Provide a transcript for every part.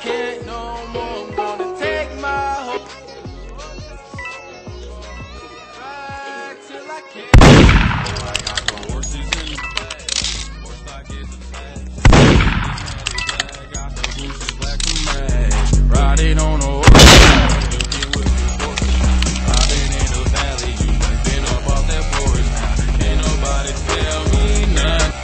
can't no more. I'm gonna take my whole ride till I can't. I got the horses in the back. Horse stock is attached. I got the goose is black and mad. Riding on a horse. Looking with the horse. I've been in the valley. You done been up off that forest. Now can't nobody tell me nothing.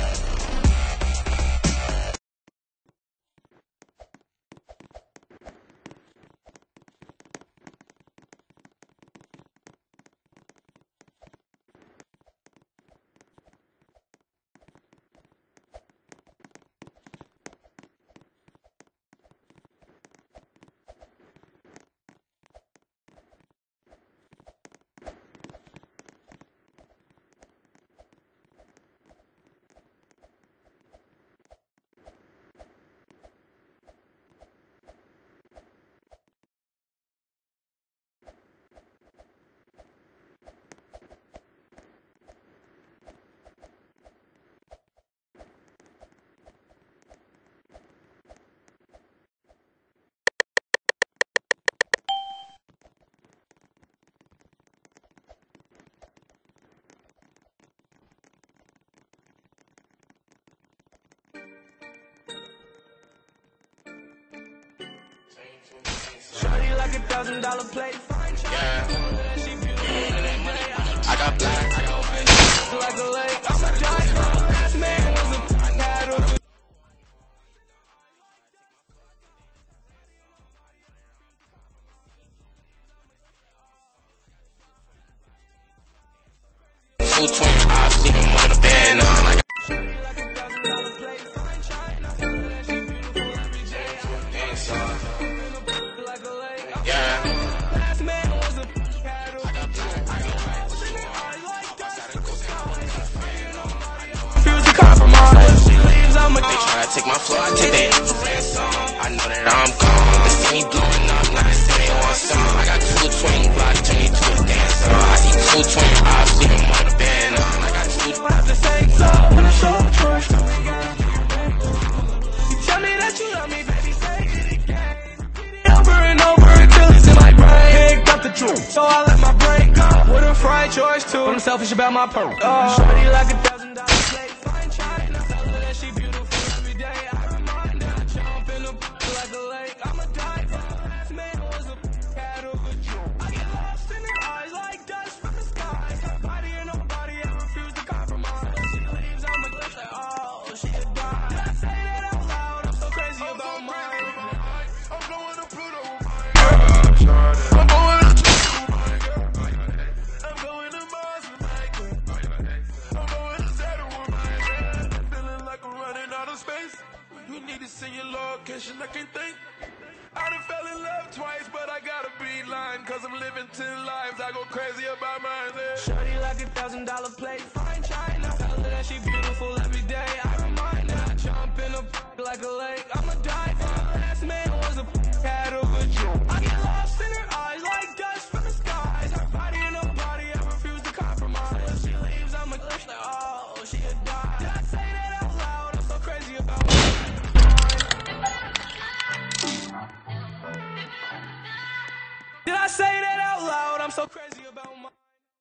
Shawty like $1,000 plate. Yeah. I got black. I got white. Like a lake. I'm a giant. Last man was a cattle. Full 20, I sleep him on the bed now. Like Shawty like $1,000 plate. Fine China. She beautiful every day. Like a lake. yeah. Last man was a cattle. I got black. I got white. Refuse to compromise. She leaves, I'm a They tryna take my floor, I take their ransom. I know that I'm gone. They see me blowing up, now they say they want some. I got 220 block, turn me to a dancer. I see 220, I sleep him on the bed now. I got 2. have to say so when I show the truth. You tell me that you love me, baby, say it again. Repeat it over and over until it's in my brain. Picked up the truth, so I let my brain go. With a fried choice too. I'm selfish about my pearl. Shawty like $1,000 plate, fine China. Tell her that she beautiful every day. I remind her, I jump in the like a lake. I'm a diver. Last man was a cattle, but I get lost in her eyes like dust from the skies. Her body and her body, I refuse to compromise. She leaves, I'm a glitch like, oh, she a dime. Did I say that out loud? I'm so crazy about mine. I'm going to Pluto with my I'm going to I'm going to Mars with my I'm going to Saturn with my feeling like I'm running out of space. You need to send your location, I can't think. I done fell in love twice, but I got a beeline. Cause I'm living 10 lives, I go crazy about mine. Shawty like $1,000 plate, fine China. Tell her that she beautiful every day. I remind her, I jump in a like a lake. I'm a diver. Last man was a cattle, but I get lost in her eyes like dust from the skies. Her body and her body, I refuse to compromise. She leaves, I'm a glitch like, oh, she a dime. Did I say that out loud? I'm so crazy about mine. Did I say that out loud? I'm so crazy about mine.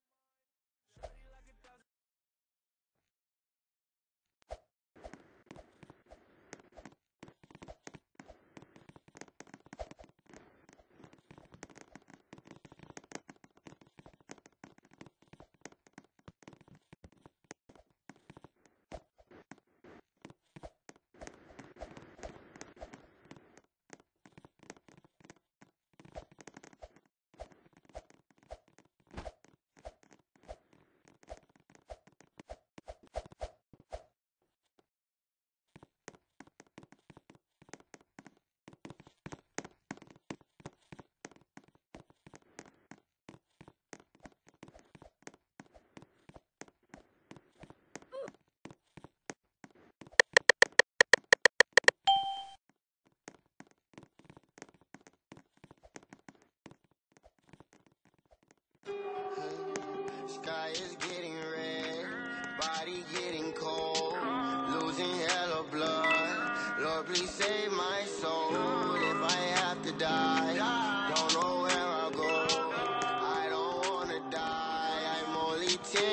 Sky is getting red, body getting cold, losing hella blood. Lord, please save my soul. pretend.